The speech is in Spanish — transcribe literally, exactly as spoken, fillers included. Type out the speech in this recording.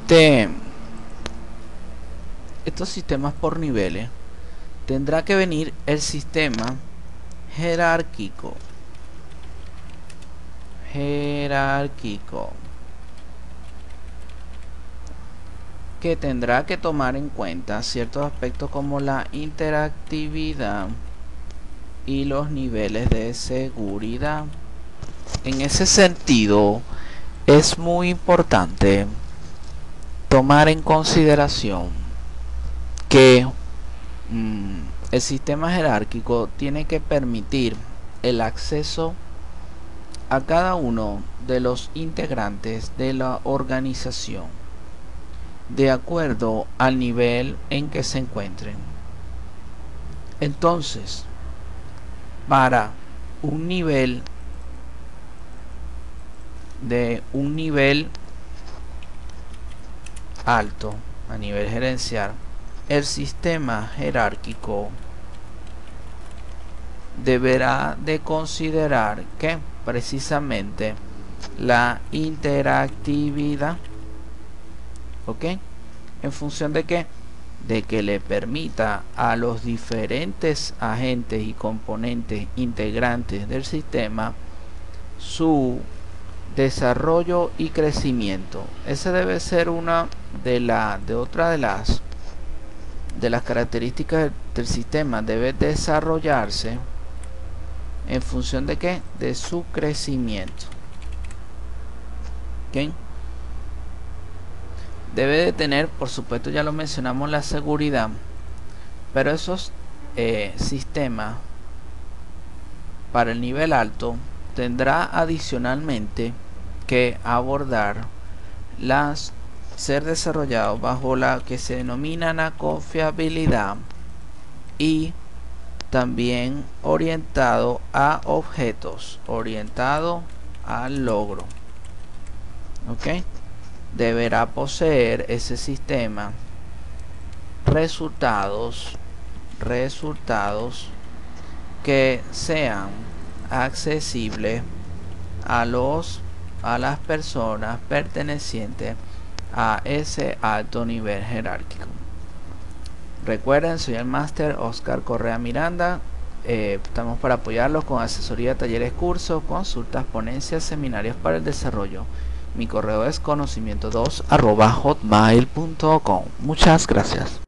este estos sistemas por niveles, tendrá que venir el sistema jerárquico. Jerárquico. Que tendrá que tomar en cuenta ciertos aspectos como la interactividad y los niveles de seguridad. En ese sentido, es muy importante tomar en consideración que mmm, el sistema jerárquico tiene que permitir el acceso a cada uno de los integrantes de la organización de acuerdo al nivel en que se encuentren. Entonces, para un nivel de un nivel alto, a nivel gerencial, el sistema jerárquico deberá de considerar que precisamente la interactividad, ¿ok? ¿En función de qué? De que le permita a los diferentes agentes y componentes integrantes del sistema su desarrollo y crecimiento. Esa debe ser una de la de otra de las de las características del sistema. Debe desarrollarse en función de qué? De su crecimiento. ¿Okay? Debe de tener, por supuesto, ya lo mencionamos, la seguridad, pero esos eh, sistemas para el nivel alto tendrá adicionalmente que abordar las ser desarrollado bajo la que se denomina la confiabilidad y también orientado a objetos, orientado al logro. ¿Ok? Deberá poseer ese sistema resultados resultados que sean accesibles a los a las personas pertenecientes a ese alto nivel jerárquico. Recuerden, soy el máster Oscar Correa Miranda. Eh, estamos para apoyarlos con asesoría, talleres, cursos, consultas, ponencias, seminarios para el desarrollo. Mi correo es conocimiento dos arroba hotmail punto com. Muchas gracias.